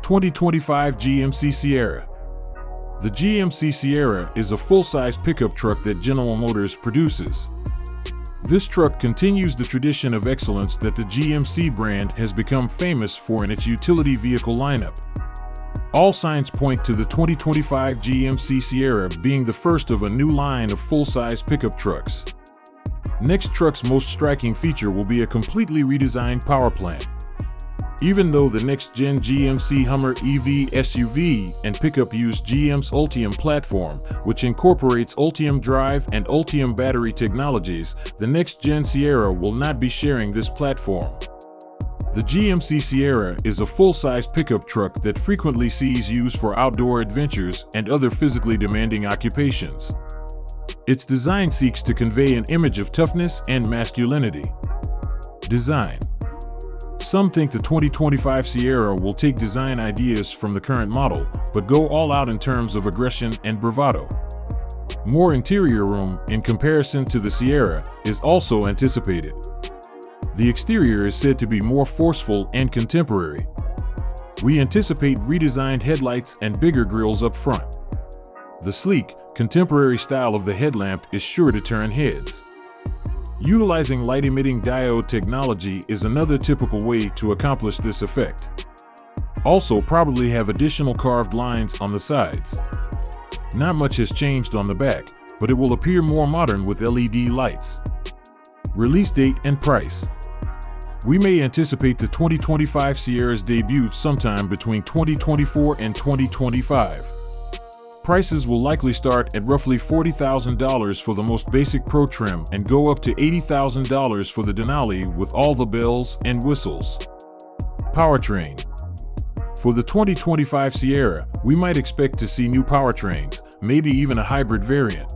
2025 GMC Sierra. The GMC Sierra is a full-size pickup truck that General Motors produces. This truck continues the tradition of excellence that the GMC brand has become famous for in its utility vehicle lineup. All signs point to the 2025 GMC Sierra being the first of a new line of full-size pickup trucks. Next truck's most striking feature will be a completely redesigned power plant. Even though the next-gen GMC Hummer EV SUV and pickup use GM's Ultium platform, which incorporates Ultium drive and Ultium battery technologies, the next-gen Sierra will not be sharing this platform. The GMC Sierra is a full-size pickup truck that frequently sees use for outdoor adventures and other physically demanding occupations. Its design seeks to convey an image of toughness and masculinity. Design. Some think the 2025 Sierra will take design ideas from the current model, but go all out in terms of aggression and bravado. More interior room, in comparison to the Sierra, is also anticipated. The exterior is said to be more forceful and contemporary. We anticipate redesigned headlights and bigger grills up front. The sleek, contemporary style of the headlamp is sure to turn heads. Utilizing light-emitting diode technology is another typical way to accomplish this effect. Also probably have additional carved lines on the sides. Not much has changed on the back, but it will appear more modern with LED lights. Release date and price. We may anticipate the 2025 Sierra's debut sometime between 2024 and 2025. Prices will likely start at roughly $40,000 for the most basic Pro trim and go up to $80,000 for the Denali with all the bells and whistles. Powertrain. For the 2025 Sierra, we might expect to see new powertrains, maybe even a hybrid variant.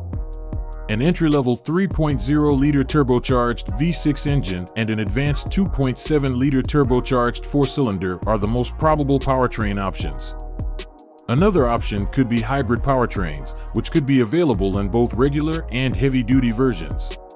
An entry-level 3.0-liter turbocharged V6 engine and an advanced 2.7-liter turbocharged 4-cylinder are the most probable powertrain options. Another option could be hybrid powertrains, which could be available in both regular and heavy-duty versions.